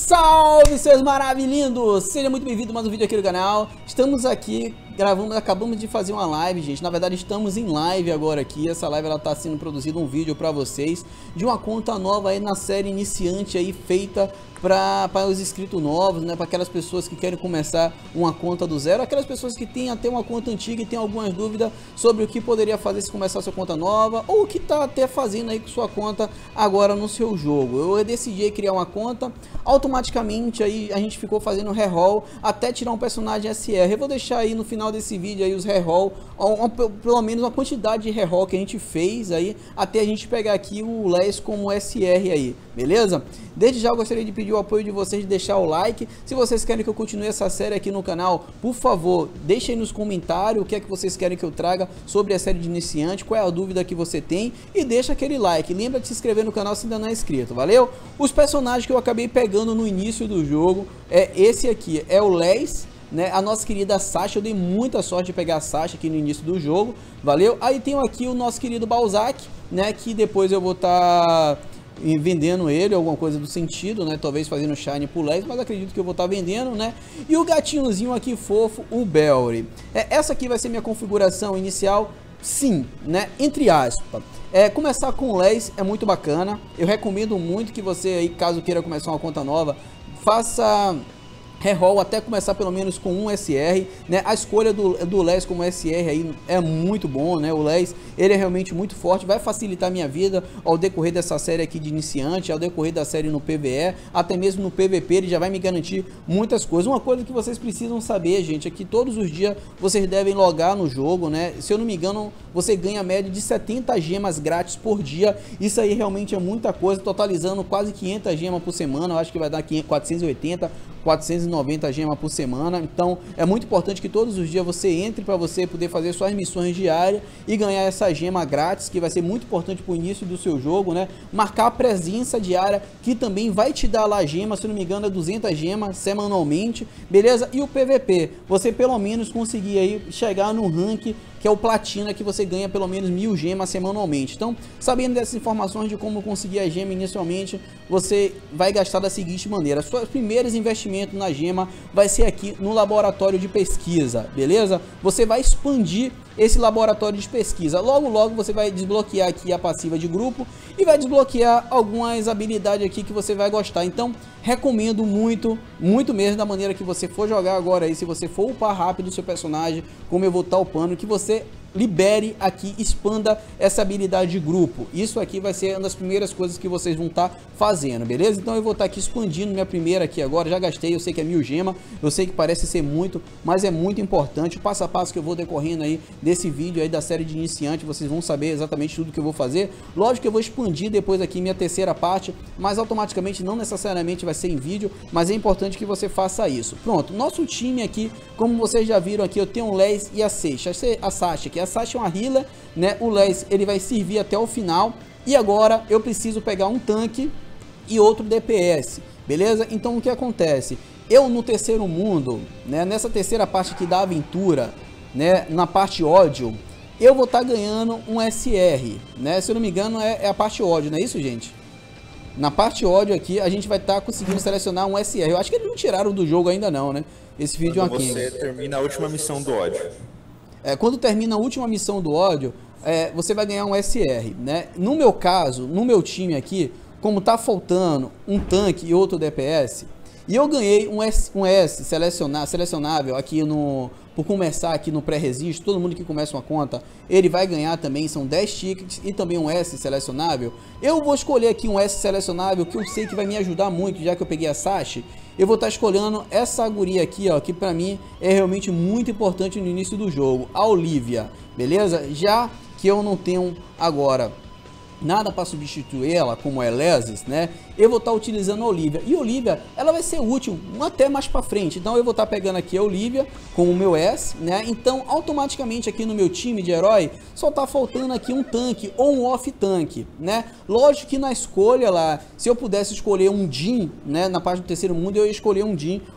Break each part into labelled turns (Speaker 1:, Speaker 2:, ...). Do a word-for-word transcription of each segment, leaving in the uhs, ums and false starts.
Speaker 1: Salve, seus maravilhindos! Seja muito bem-vindo a mais um vídeo aqui no canal. Estamos aqui gravando, acabamos de fazer uma live, gente. Na verdade, estamos em live agora aqui. Essa live ela tá sendo produzida um vídeo para vocês de uma conta nova aí na série iniciante aí, feita para os inscritos novos, né? Para aquelas pessoas que querem começar uma conta do zero, aquelas pessoas que têm até uma conta antiga e têm algumas dúvidas sobre o que poderia fazer se começar a sua conta nova, ou o que tá até fazendo aí com sua conta agora no seu jogo. Eu decidi criar uma conta, automaticamente aí a gente ficou fazendo reroll até tirar um personagem S R. Eu vou deixar aí no final desse vídeo aí os reroll, pelo menos uma quantidade de reroll que a gente fez aí até a gente pegar aqui o Les como S R aí, beleza? Desde já eu gostaria de pedir o apoio de vocês, de deixar o like. Se vocês querem que eu continue essa série aqui no canal, por favor, deixem aí nos comentários o que é que vocês querem que eu traga sobre a série de iniciante, qual é a dúvida que você tem, e deixa aquele like. Lembra de se inscrever no canal se ainda não é inscrito, valeu? Os personagens que eu acabei pegando no início do jogo é esse aqui, é o Les, né? A nossa querida Sasha. Eu dei muita sorte de pegar a Sasha aqui no início do jogo, valeu? Aí tem aqui o nosso querido Balzac, né? Que depois eu vou estar... Tá... e vendendo ele, alguma coisa do sentido, né? Talvez fazendo shine pro Les, mas acredito que eu vou estar tá vendendo, né? E o gatinhozinho aqui fofo, o Belry. É, essa aqui vai ser minha configuração inicial, sim, né? Entre aspas. É, começar com o Les é muito bacana. Eu recomendo muito que você aí, caso queira começar uma conta nova, faça reroll até começar pelo menos com um S R, né? A escolha do, do Les como S R aí é muito bom, né? O Les, ele é realmente muito forte, vai facilitar a minha vida ao decorrer dessa série aqui de iniciante, ao decorrer da série no P V E, até mesmo no P V P, ele já vai me garantir muitas coisas. Uma coisa que vocês precisam saber, gente, é que todos os dias vocês devem logar no jogo, né? Se eu não me engano, você ganha a média de setenta gemas grátis por dia. Isso aí realmente é muita coisa, totalizando quase quinhentas gemas por semana. Eu acho que vai dar quatrocentos e oitenta, quatrocentos e noventa gemas por semana. Então é muito importante que todos os dias você entre para você poder fazer suas missões diárias e ganhar essa gema grátis, que vai ser muito importante para o início do seu jogo, né? Marcar a presença diária, que também vai te dar lá gema, se não me engano é duzentas gemas semanalmente, beleza? E o P V P, você pelo menos conseguir aí chegar no rank que é o platina, que você ganha pelo menos mil gemas semanalmente. Então, sabendo dessas informações de como conseguir a gema inicialmente, você vai gastar da seguinte maneira: seus primeiros investimentos na gema vai ser aqui no laboratório de pesquisa, beleza? Você vai expandir esse laboratório de pesquisa. Logo logo você vai desbloquear aqui a passiva de grupo e vai desbloquear algumas habilidades aqui que você vai gostar. Então recomendo muito, muito mesmo, da maneira que você for jogar agora aí, se você for upar rápido o seu personagem, como eu vou estar upando, que você libere aqui, expanda essa habilidade de grupo. Isso aqui vai ser uma das primeiras coisas que vocês vão estar fazendo, beleza? Então eu vou estar aqui expandindo minha primeira aqui agora. Já gastei, eu sei que é mil gema, eu sei que parece ser muito, mas é muito importante. O passo a passo que eu vou decorrendo aí desse vídeo aí da série de iniciante, vocês vão saber exatamente tudo que eu vou fazer. Lógico que eu vou expandir depois aqui minha terceira parte, mas automaticamente não necessariamente vai ser em vídeo, mas é importante que você faça isso. Pronto, nosso time aqui, como vocês já viram aqui, eu tenho o Les e a Sasha, a Sasha aqui. A Sasha é uma healer, né? O Les, ele vai servir até o final. E agora eu preciso pegar um tanque e outro D P S, beleza? Então o que acontece? Eu no terceiro mundo, né? Nessa terceira parte aqui da aventura, né? Na parte ódio, eu vou estar tá ganhando um S R, né? Se eu não me engano é, é a parte ódio, não é isso, gente? Na parte ódio aqui a gente vai estar tá conseguindo selecionar um S R. Eu acho que eles não tiraram do jogo ainda não, né? Esse vídeo aqui.
Speaker 2: Você termina a última missão do ódio.
Speaker 1: É, quando termina a última missão do ódio, é, você vai ganhar um S R, né? No meu caso, no meu time aqui, como tá faltando um tanque e outro D P S, e eu ganhei um S, um S selecionar, selecionável aqui no... Por começar aqui no pré-registro, todo mundo que começa uma conta, ele vai ganhar também, são dez tickets e também um S selecionável. Eu vou escolher aqui um S selecionável, que eu sei que vai me ajudar muito, já que eu peguei a Sasha. Eu vou estar escolhendo essa guria aqui, ó, que pra mim é realmente muito importante no início do jogo, a Olivia, beleza? Já que eu não tenho agora nada para substituir ela, como é Lesis, né? Eu vou estar utilizando a Olivia. E a Olivia, ela vai ser útil até mais para frente. Então eu vou estar pegando aqui a Olivia com o meu S, né? Então automaticamente aqui no meu time de herói só tá faltando aqui um tanque ou um off tanque, né? Lógico que na escolha lá, se eu pudesse escolher um Jhin, né? Na parte do terceiro mundo eu ia escolher um Jhin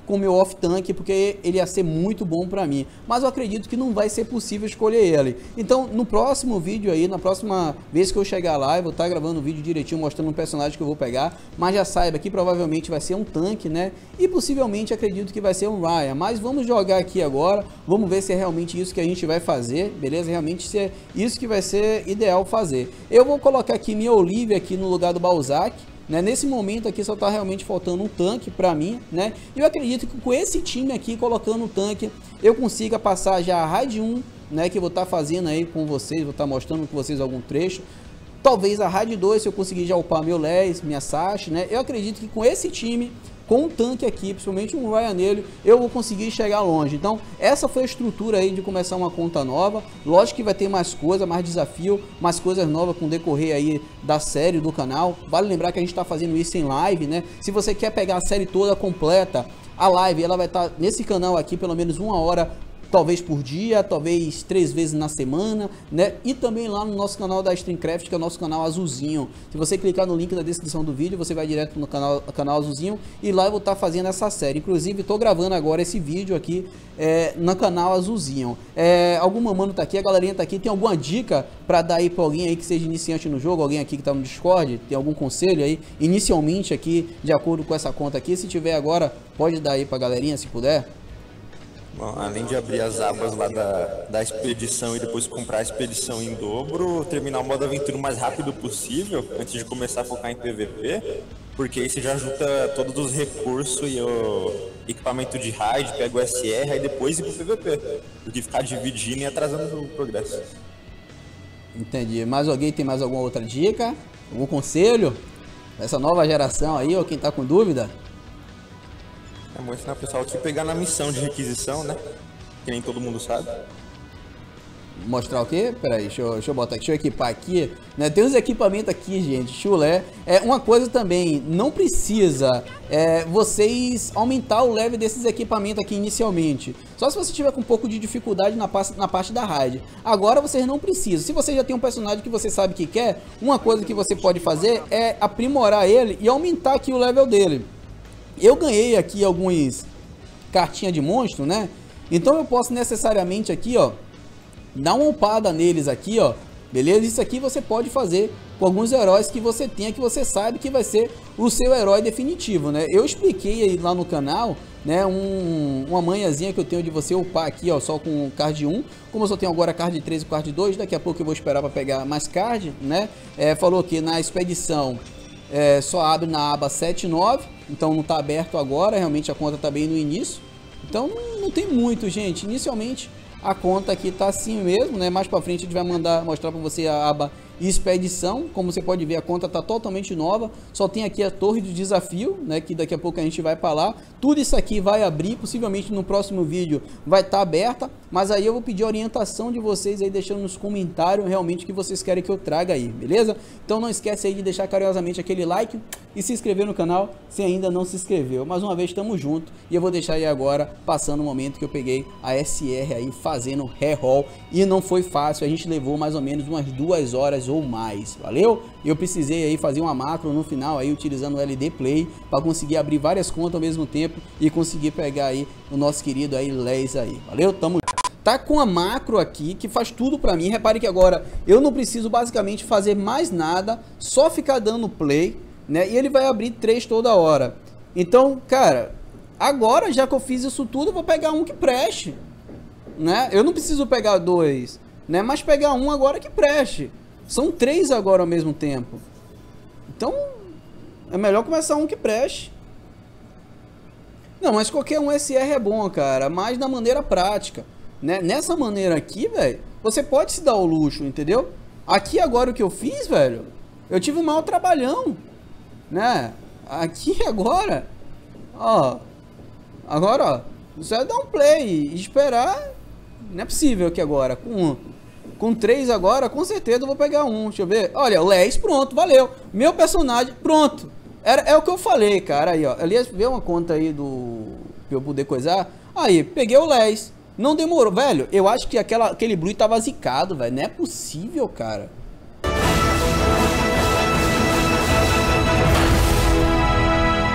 Speaker 1: com o meu off-tank, porque ele ia ser muito bom pra mim. Mas eu acredito que não vai ser possível escolher ele. Então, no próximo vídeo aí, na próxima vez que eu chegar lá, eu vou estar gravando um vídeo direitinho, mostrando um personagem que eu vou pegar. Mas já saiba que provavelmente vai ser um tanque, né? E possivelmente acredito que vai ser um Ryan. Mas vamos jogar aqui agora, vamos ver se é realmente isso que a gente vai fazer, beleza? Realmente se é isso que vai ser ideal fazer. Eu vou colocar aqui minha Olivia aqui no lugar do Balzac. Né? Nesse momento aqui só está realmente faltando um tanque para mim, né? Eu acredito que com esse time aqui, colocando um tanque, eu consiga passar já a Raid um, né? Que eu vou estar tá fazendo aí com vocês, vou estar tá mostrando com vocês algum trecho. Talvez a Raid dois, se eu conseguir já upar meu Les, minha Sash, né? Eu acredito que com esse time, com um tanque aqui, principalmente um Ryan nele, eu vou conseguir chegar longe. Então, essa foi a estrutura aí de começar uma conta nova. Lógico que vai ter mais coisa, mais desafio, mais coisas novas com o decorrer aí da série do canal. Vale lembrar que a gente está fazendo isso em live, né? Se você quer pegar a série toda completa, a live ela vai estar tá nesse canal aqui pelo menos uma hora, talvez por dia, talvez três vezes na semana, né? E também lá no nosso canal da Streamcraft, que é o nosso canal azulzinho. Se você clicar no link na descrição do vídeo, você vai direto no canal, canal azulzinho, e lá eu vou estar tá fazendo essa série. Inclusive, estou gravando agora esse vídeo aqui é, no canal azulzinho. É, alguma mano tá aqui, a galerinha tá aqui, tem alguma dica para dar aí para alguém aí que seja iniciante no jogo, alguém aqui que tá no Discord, tem algum conselho aí, inicialmente aqui, de acordo com essa conta aqui? Se tiver agora, pode dar aí pra galerinha, se puder.
Speaker 2: Bom, além de abrir as abas lá da, da expedição e depois comprar a expedição em dobro, terminar o modo aventura o mais rápido possível, antes de começar a focar em P V P, porque aí você já junta todos os recursos e o equipamento de raid, pega o S R, aí depois ir pro P V P, do que ficar dividindo e atrasando o progresso.
Speaker 1: Entendi. Mais alguém tem mais alguma outra dica? Algum conselho? Essa nova geração aí, ou quem tá com dúvida?
Speaker 2: É bom ensinar o pessoal aqui pegar na missão de requisição, né? Que nem todo mundo sabe.
Speaker 1: Mostrar o quê? Peraí, deixa eu, deixa eu botar aqui, deixa eu equipar aqui, né? Tem uns equipamentos aqui, gente, chulé. É uma coisa também, não precisa é, vocês aumentar o level desses equipamentos aqui inicialmente. Só se você tiver com um pouco de dificuldade na, na parte da raid. Agora vocês não precisam. Se você já tem um personagem que você sabe que quer, uma coisa que você pode fazer é aprimorar ele e aumentar aqui o level dele. Eu ganhei aqui alguns cartinhas de monstro, né? Então eu posso necessariamente aqui, ó, dar uma upada neles aqui, ó. Beleza? Isso aqui você pode fazer com alguns heróis que você tenha, que você sabe que vai ser o seu herói definitivo, né? Eu expliquei aí lá no canal, né, um, uma manhãzinha que eu tenho de você upar aqui, ó, só com card um. Como eu só tenho agora card três e card dois, daqui a pouco eu vou esperar para pegar mais card, né? É, falou que na expedição é, só abre na aba sete e nove, então não tá aberto agora, realmente a conta tá bem no início. Então não, não tem muito, gente. Inicialmente a conta aqui tá assim mesmo, né? Mais para frente a gente vai mandar mostrar para você a aba expedição. Como você pode ver, a conta tá totalmente nova. Só tem aqui a torre de desafio, né? Que daqui a pouco a gente vai para lá. Tudo isso aqui vai abrir, possivelmente no próximo vídeo vai estar tá aberta. Mas aí eu vou pedir orientação de vocês aí, deixando nos comentários realmente o que vocês querem que eu traga aí, beleza? Então não esquece aí de deixar carinhosamente aquele like e se inscrever no canal se ainda não se inscreveu. Mais uma vez, tamo junto. E eu vou deixar aí agora, passando o momento que eu peguei a S R aí, fazendo reroll. E não foi fácil, a gente levou mais ou menos umas duas horas ou mais, valeu? Eu precisei aí fazer uma macro no final aí, utilizando o L D Play, para conseguir abrir várias contas ao mesmo tempo e conseguir pegar aí o nosso querido aí Les aí, valeu? Tamo tá com a macro aqui que faz tudo pra mim. Repare que agora eu não preciso basicamente fazer mais nada, só ficar dando play, né? E ele vai abrir três toda hora. Então, cara, agora já que eu fiz isso tudo, eu vou pegar um que preste, né? Eu não preciso pegar dois, né? Mas pegar um agora que preste. São três agora ao mesmo tempo. Então, é melhor começar um que preste. Não, mas qualquer um S R é bom, cara, mas da maneira prática. Né? Nessa maneira aqui, velho, você pode se dar o luxo, entendeu? Aqui agora o que eu fiz, velho, eu tive um mau trabalhão, né? Aqui agora, ó, agora, ó, você vai dar um play e esperar. Não é possível que agora, com, com três agora, com certeza eu vou pegar um. Deixa eu ver, olha, o Les, pronto, valeu. Meu personagem, pronto. Era, é o que eu falei, cara, aí, ó. Aliás, vê uma conta aí do... pra eu poder coisar. Aí, peguei o Les. Não demorou, velho, eu acho que aquela, aquele Blue tava zicado, velho, não é possível, cara.